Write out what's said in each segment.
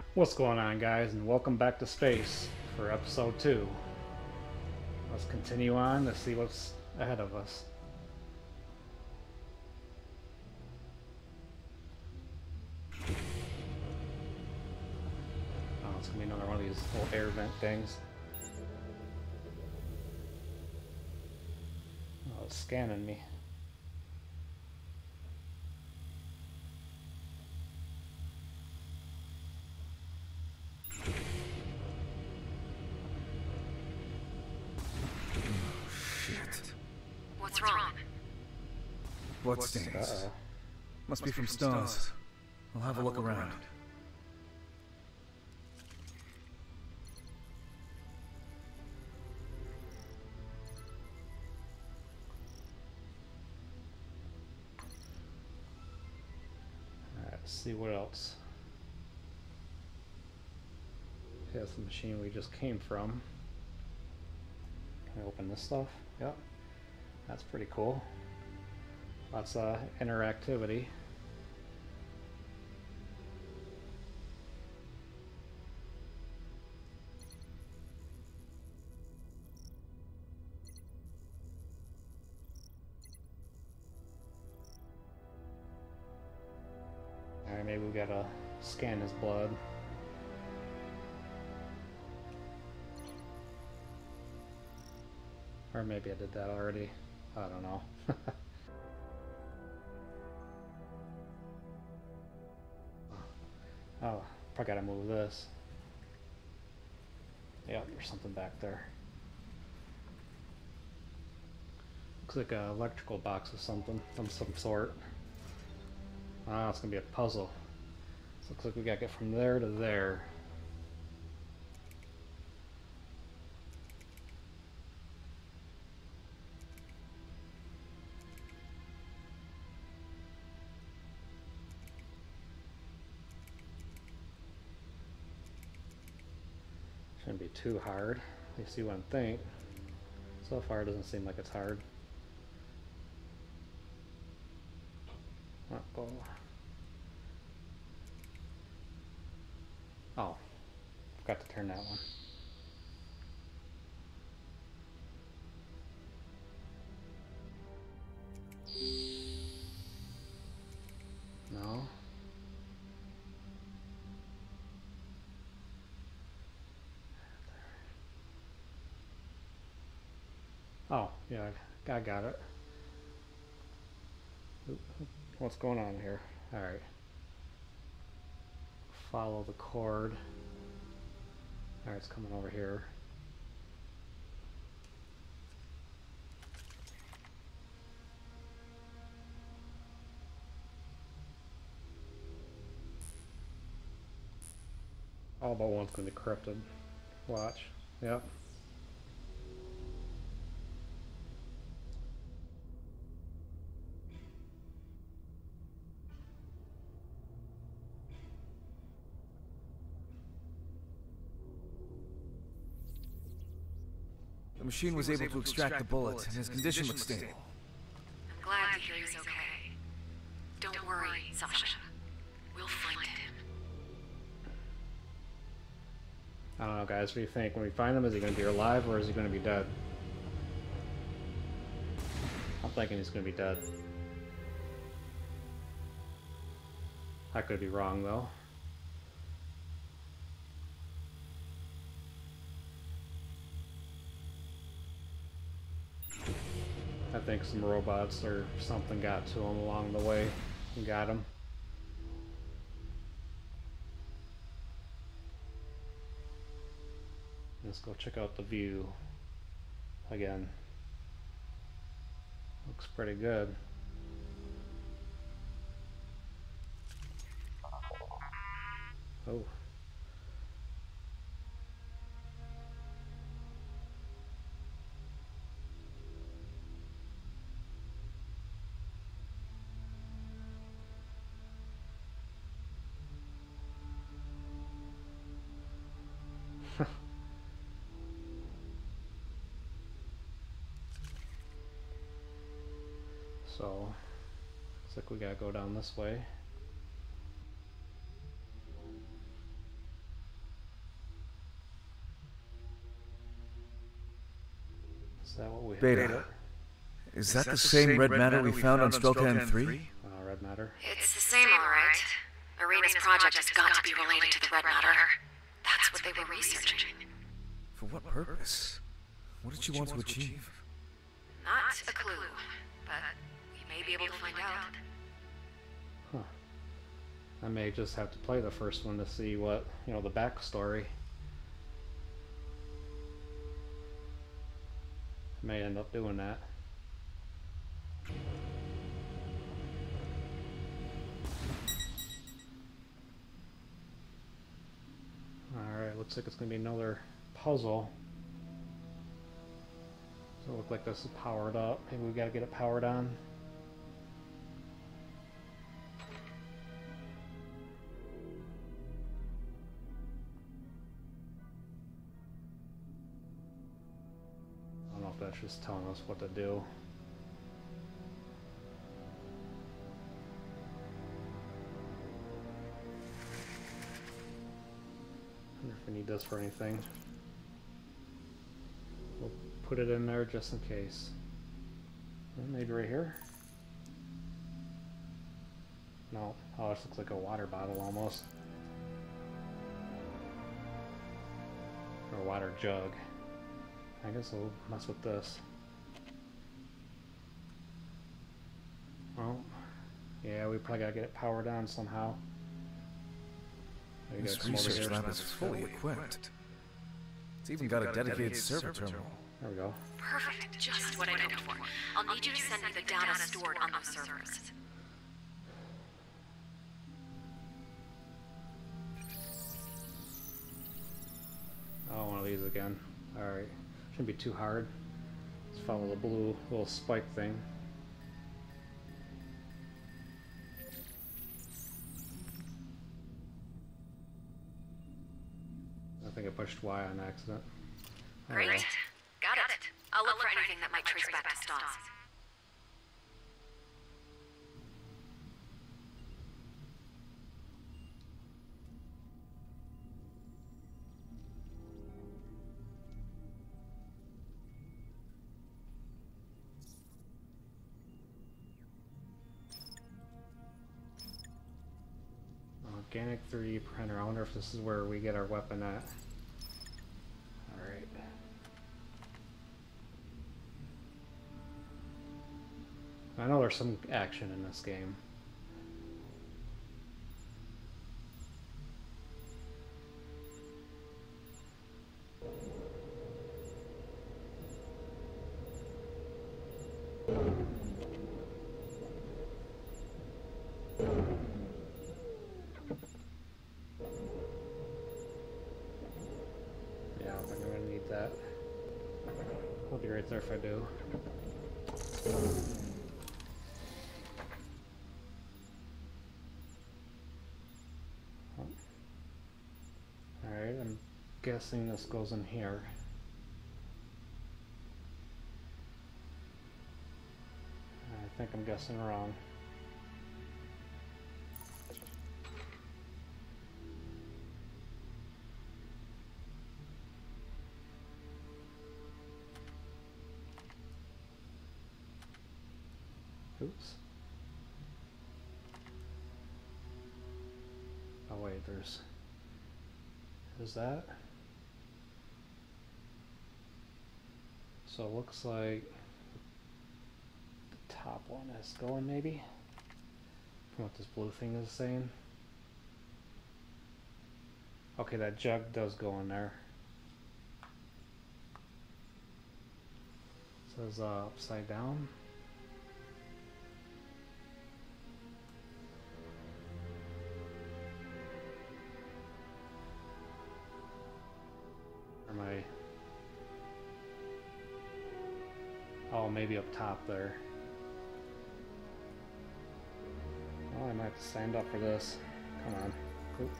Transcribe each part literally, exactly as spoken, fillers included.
What's going on, guys, and welcome back to space for episode two. Let's continue on to see what's ahead of us. Oh, it's gonna be another one of these little air vent things. Oh, it's scanning me. What's wrong? Blood stains. Uh-oh. Must be from stars. I'll have a look around. Alright, let's see what else. Here's the machine we just came from. Can I open this stuff? Yep. That's pretty cool. Lots of interactivity. Alright, maybe we gotta scan his blood. Or maybe I did that already. I don't know. Oh, probably gotta move this. Yep, there's something back there. Looks like an electrical box or something of some sort. Ah, it's gonna be a puzzle. So looks like we gotta get from there to there. Shouldn't be too hard. You see what I think. So far it doesn't seem like it's hard. Uh-oh. Oh, forgot to turn that one. No. Oh, yeah, I got it. What's going on here? Alright. Follow the cord. Alright, it's coming over here. All but one's going to be corrupted. Watch. Yep. The machine was able to extract the bullet, and his condition looks stable. I'm glad to hear he's okay. Don't worry, Sasha. We'll find him. I don't know, guys. What do you think? When we find him, is he going to be alive or is he going to be dead? I'm thinking he's going to be dead. I could be wrong, though. I think some robots or something got to him along the way and got him. Let's go check out the view again. Looks pretty good. Oh. So, looks like we gotta go down this way. that what we Beta. Is that the same red matter we found on Spellcan three? Uh, red matter. It's the same, all right. Arena's project has got to be related to the red matter. That's what they were researching. For what purpose? What did she want to achieve? Not a clue, but we may be able to find out. Huh. I may just have to play the first one to see what, you know, the backstory. I may end up doing that. Alright, looks like it's going to be another puzzle. So it looks like this is powered up. Maybe we got to get it powered on. I don't know if that's just telling us what to do. I wonder if we need this for anything. We'll put it in there just in case. Well, maybe right here? No. Oh, this looks like a water bottle almost. Or a water jug. I guess we'll mess with this. Well, yeah, we probably gotta get it powered on somehow. Maybe This gotta come over research here. lab is fully equipped. It's even got a dedicated server terminal. There we go. Perfect, just what I hoped for. I'll need you to send me the data stored on those servers. Oh, one of these again. Alright. Shouldn't be too hard. Let's follow the blue little spike thing. I think I pushed Y on accident. There we Great. go. Got it. I'll look for anything that might trace back to Stas. Organic three D printer. I wonder if this is where we get our weapon at. Alright. I know there's some action in this game. Yeah, I don't think I'm gonna need that. I'll be right there if I do. Alright, I'm guessing this goes in here. I think I'm guessing wrong. Oops. Oh wait, there's... Is that? So it looks like the top one is going maybe? From what this blue thing is saying. Okay, that jug does go in there. It says uh, upside down. Am I? Oh, maybe up top there. Oh, I might have to stand up for this. Come on. Oop.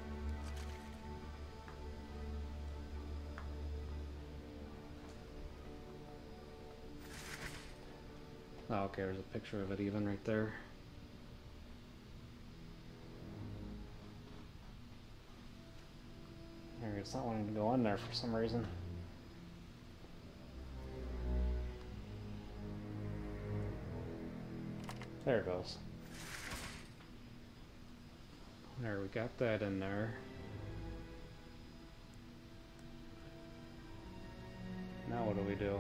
Oh, okay, there's a picture of it even right there. It's not wanting to go in there for some reason. There it goes. There, we got that in there. Now what do we do?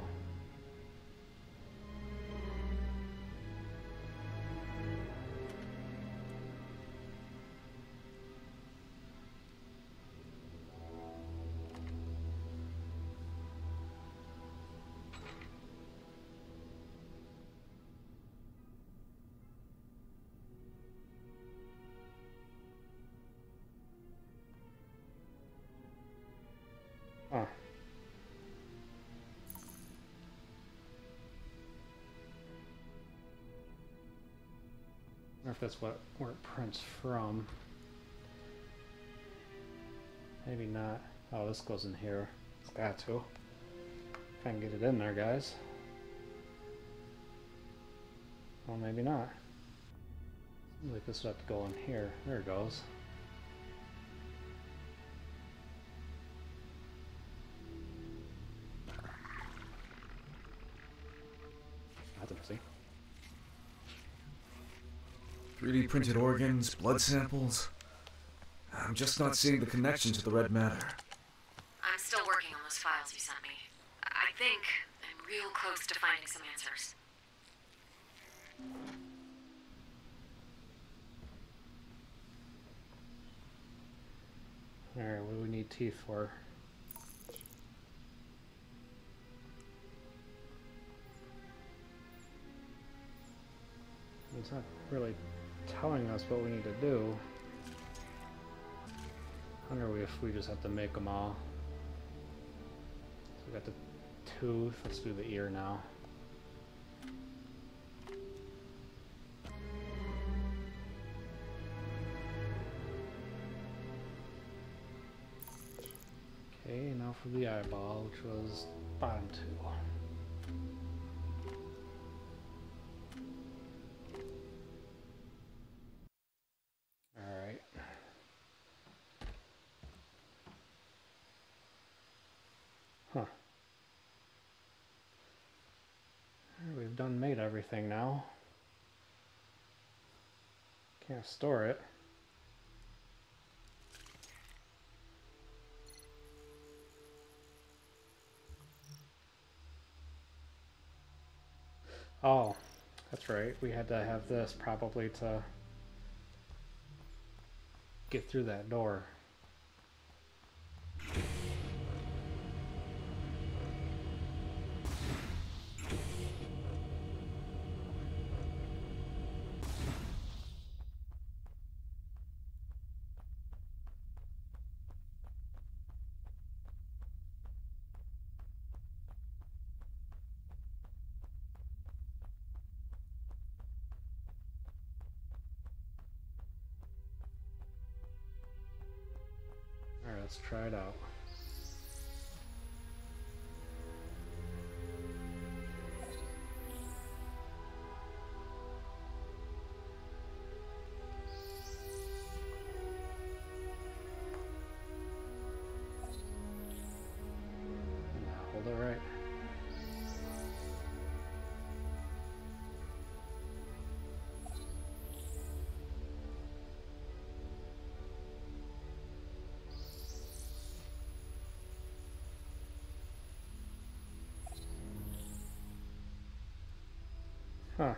Huh. I wonder if that's what where it prints from. Maybe not. Oh, this goes in here. It's got to. If I can get it in there, guys. Well, maybe not. Seems like this would have to go in here. There it goes. That's interesting. three D printed organs, blood samples. I'm just not seeing the connection to the red matter. I'm still working on those files you sent me. I think I'm real close to finding some answers. Alright, what do we need teeth for? It's not really telling us what we need to do. I wonder if we just have to make them all. So we got the tooth. Let's do the ear now. Okay, now for the eyeball, which was bottom two. Alright. Huh. We've done made everything now. Can't store it. Oh, that's right. We had to have this probably to get through that door. Alright, let's try it out. Now hold it right. Huh.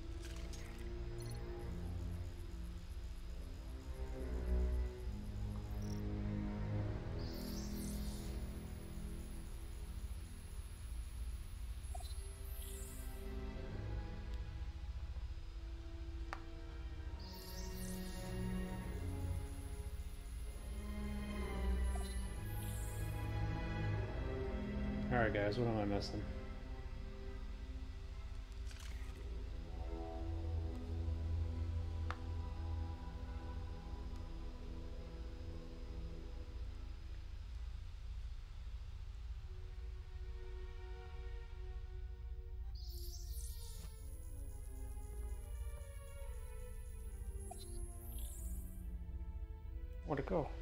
Alright guys, what am I missing? Where'd it go?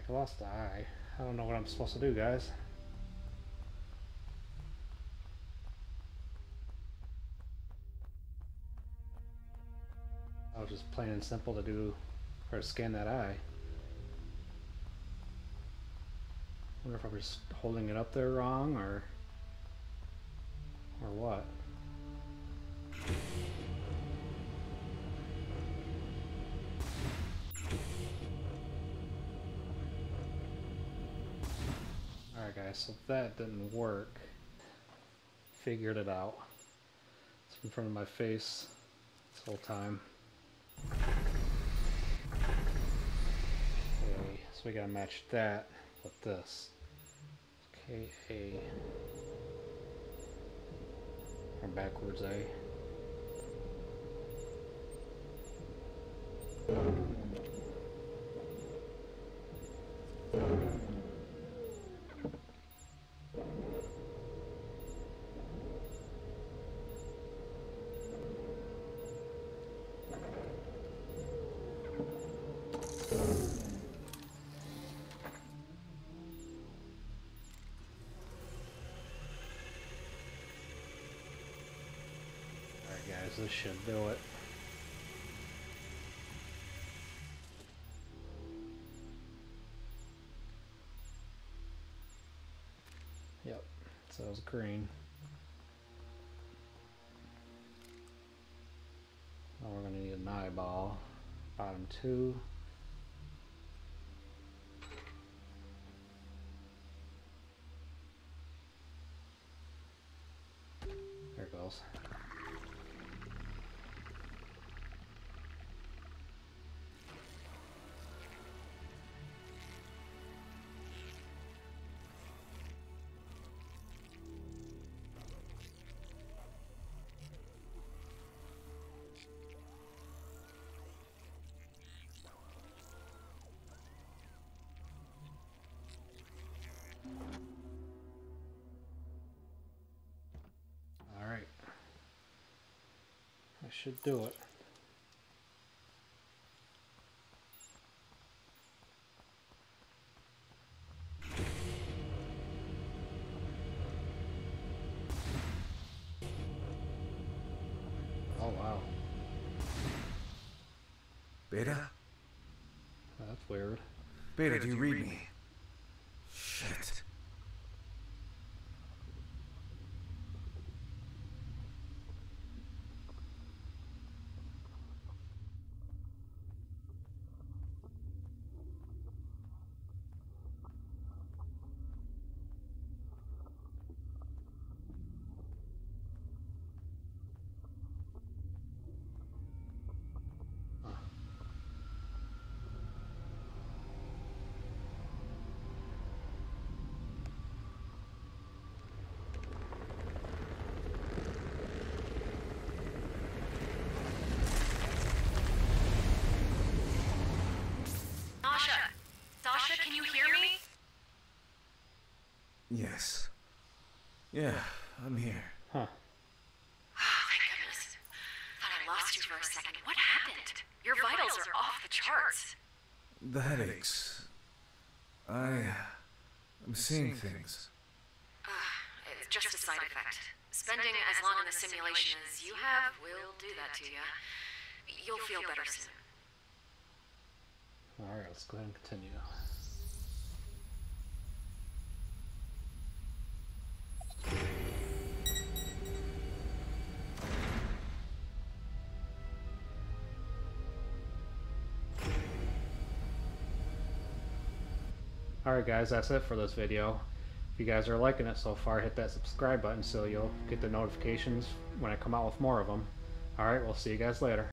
I lost the eye. I don't know what I'm supposed to do, guys. I was just plain and simple to do, or to scan that eye. Wonder if I was holding it up there wrong, or or what. Alright guys, so that didn't work. Figured it out. It's in front of my face this whole time. Okay, so we gotta match that with this. K A or backwards A. Guys, this should do it. Yep, so it was green. Now we're going to need an eyeball. Bottom two. There it goes. Alright. I should do it. Oh wow. Beta? That's weird. Beta, do you read me? Shit. Sasha, can you hear me? Yes. Yeah, I'm here. Huh. Oh, thank goodness. Thought I lost you for a second. What happened? Your vitals are off the charts. The headaches. I... I'm seeing things. Uh, it's just a side effect. Spending as long in the simulation as you have will do that to you. You'll feel better soon. Alright, let's go ahead and continue. Alright guys, that's it for this video. If you guys are liking it so far, hit that subscribe button so you'll get the notifications when I come out with more of them. Alright, we'll see you guys later.